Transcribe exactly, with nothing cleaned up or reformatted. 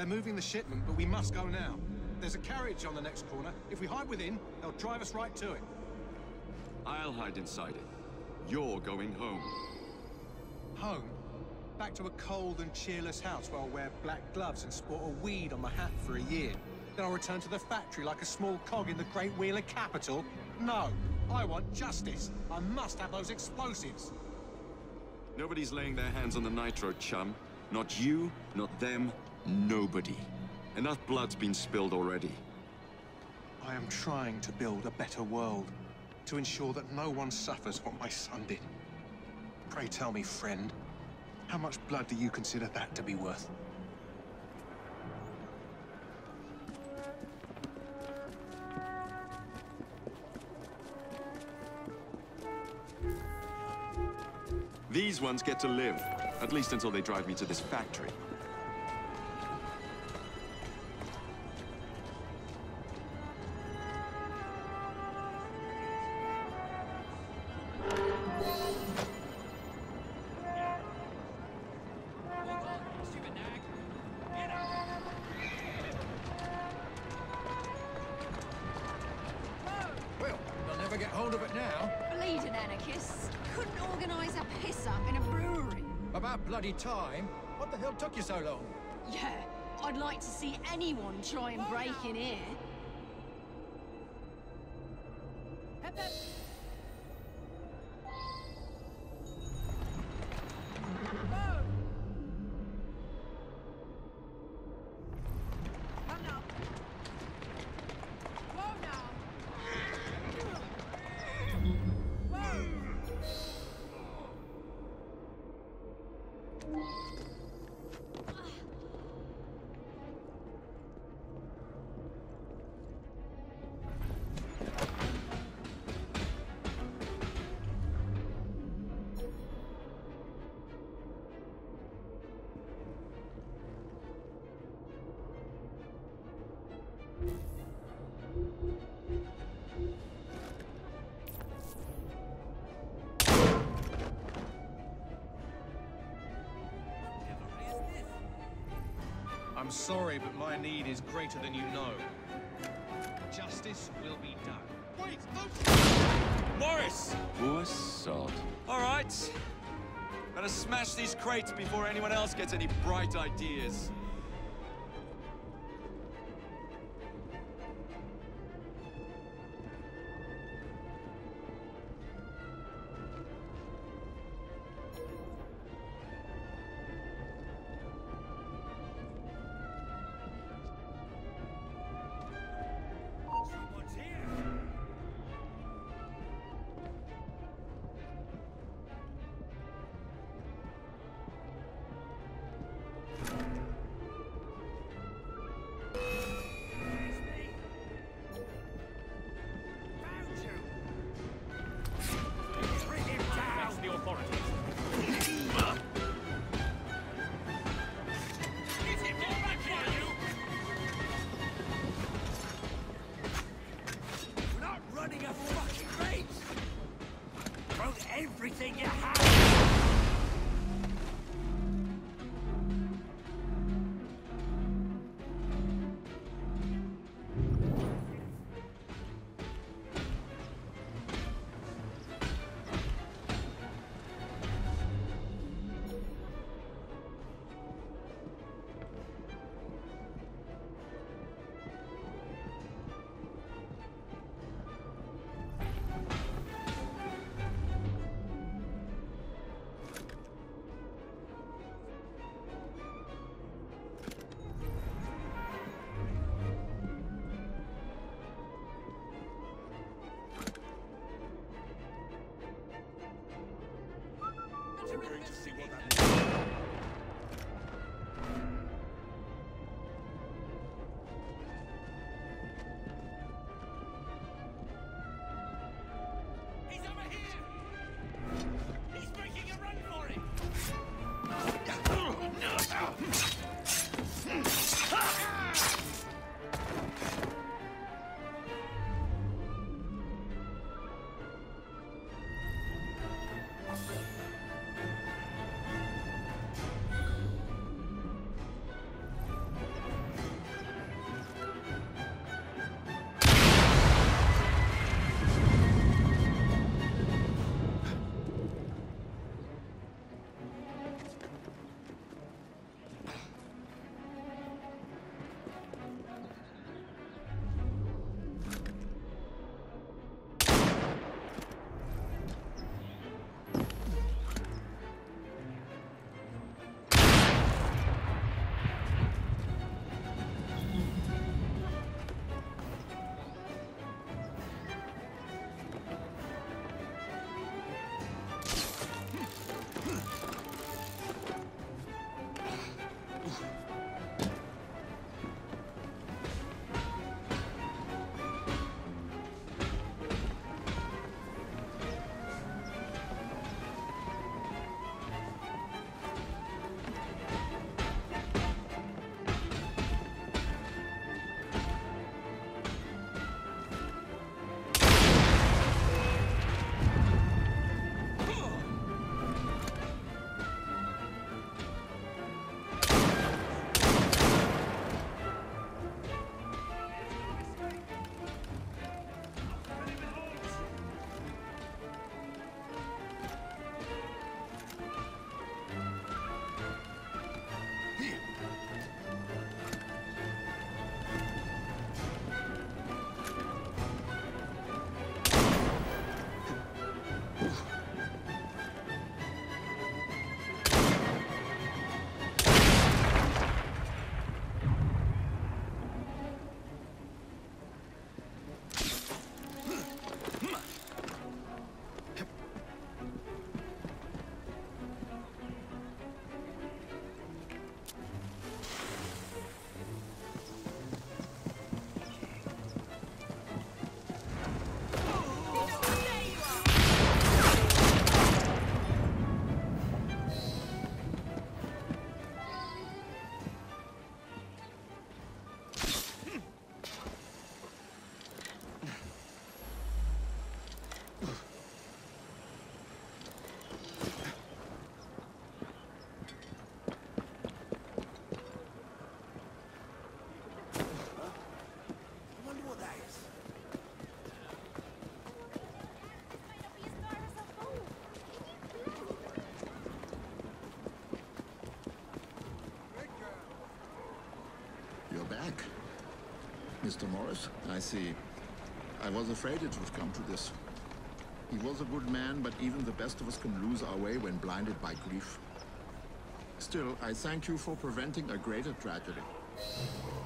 They're moving the shipment, but we must go now. There's a carriage on the next corner. If we hide within, they'll drive us right to it. I'll hide inside it. You're going home. Home? Back to a cold and cheerless house where I'll wear black gloves and sport a weed on my hat for a year. Then I'll return to the factory like a small cog in the Great Wheel of Capital? No! I want justice. I must have those explosives. Nobody's laying their hands on the nitro, chum. Not you, not them, nobody. Enough blood's been spilled already. I am trying to build a better world, to ensure that no one suffers what my son did. Pray tell me, friend, how much blood do you consider that to be worth? These ones get to live, at least until they drive me to this factory. Well, they'll never get hold of it now. Bleeding anarchists couldn't organise a piss-up in a brewery. About bloody time. What the hell took you so long? Yeah, I'd like to see anyone try and break in here. I'm sorry, but my need is greater than you know. Justice will be done. Wait, no! Morris! Poor sod. All right. Better smash these crates before anyone else gets any bright ideas. Everything you have! Mister Morris. I see. I was afraid it would come to this. He was a good man, but even the best of us can lose our way when blinded by grief. Still, I thank you for preventing a greater tragedy.